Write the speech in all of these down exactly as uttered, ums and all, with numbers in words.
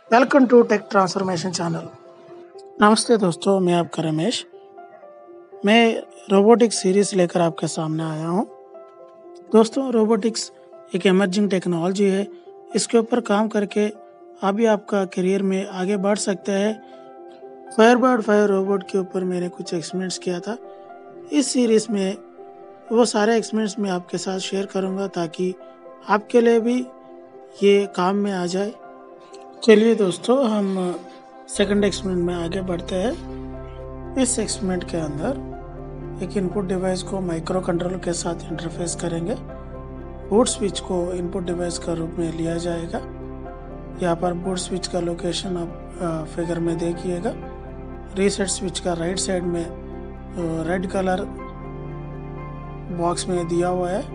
Welcome to tech transformation channel. नमस्ते दोस्तों, मैं आपका रमेश। मैं रोबोटिक्स सीरीज़ लेकर आपके सामने आया हूं। दोस्तों, रोबोटिक्स एक इमर्जिंग टेक्नोलॉजी है। इसके ऊपर काम करके आप भी आपका करियर में आगे बढ़ सकते हैं। फायरबर्ड फायर रोबोट के ऊपर मैंने कुछ एक्सपेरिमेंट्स किया था। इस सीरीज़ में वो सारे एक्सपेरिमेंट्स मैं आपके साथ शेयर करूंगा ताकि आपके लिए भी ये काम में आ जाए। चलिए दोस्तों, हम सेकंड एक्सपेरिमेंट में आगे बढ़ते हैं। इस एक्सपेरिमेंट के अंदर एक इनपुट डिवाइस को माइक्रो कंट्रोलर के साथ इंटरफेस करेंगे। बूट स्विच को इनपुट डिवाइस का रूप में लिया जाएगा। यहाँ पर बूट स्विच का लोकेशन आप फिगर में देखिएगा। रीसेट स्विच का राइट साइड में रेड कलर बॉक्स में दिया हुआ है।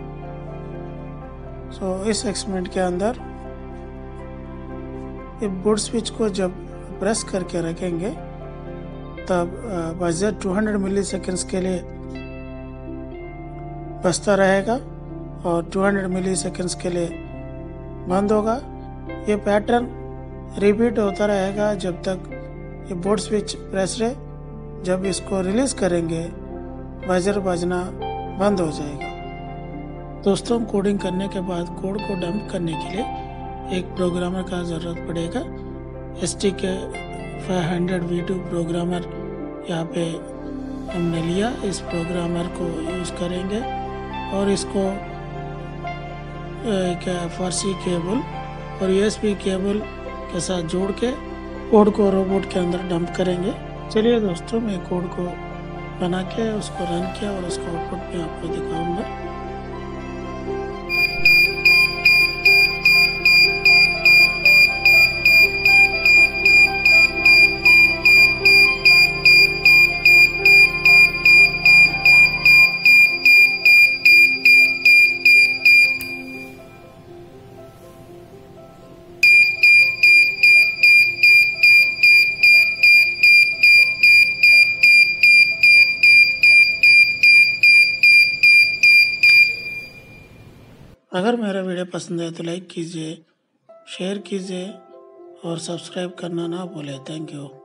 सो इस एक्सपेरिमेंट के अंदर ये बूट स्विच को जब प्रेस करके रखेंगे तब बजर दो सौ मिली सेकेंड्स के लिए बजता रहेगा और दो सौ मिली सेकेंड्स के लिए बंद होगा। ये पैटर्न रिपीट होता रहेगा जब तक ये बूट स्विच प्रेस रहे। जब इसको रिलीज करेंगे बजर बजना बंद हो जाएगा। दोस्तों, कोडिंग करने के बाद कोड को डंप करने के लिए एक प्रोग्रामर का ज़रूरत पड़ेगा। S T K five hundred V two programmer यहाँ पे हमने लिया। इस प्रोग्रामर को यूज़ करेंगे और इसको एक एफ आर सी केबल और यू एस बी केबल के साथ जोड़ के कोड को रोबोट के अंदर डंप करेंगे। चलिए दोस्तों, मैं कोड को बना के उसको रन किया और उसका आउटपुट मैं आपको दिखाऊंगा। अगर मेरा वीडियो पसंद है तो लाइक कीजिए, शेयर कीजिए और सब्सक्राइब करना ना भूलें। Thank you.